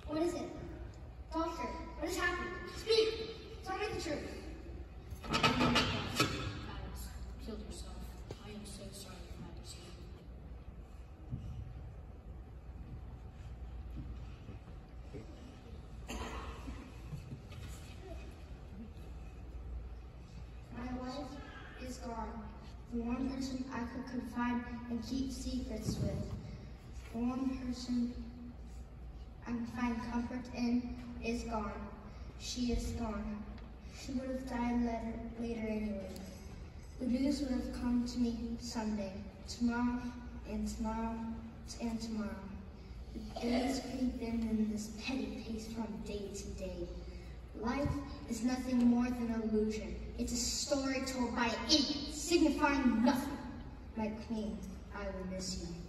What is it? Doctor, what has happened? Speak! Tell me the truth. Alice killed herself. I am so sorry, Your Majesty. My wife is gone. The one person I could confide and keep secrets with. The one person I can find comfort in is gone. She is gone. She would have died later anyway. The news would have come to me someday, tomorrow, and tomorrow, and tomorrow. The days creep in this petty pace from day to day. Life is nothing more than an illusion. It's a story told by idiots, signifying nothing. My queen, I will miss you.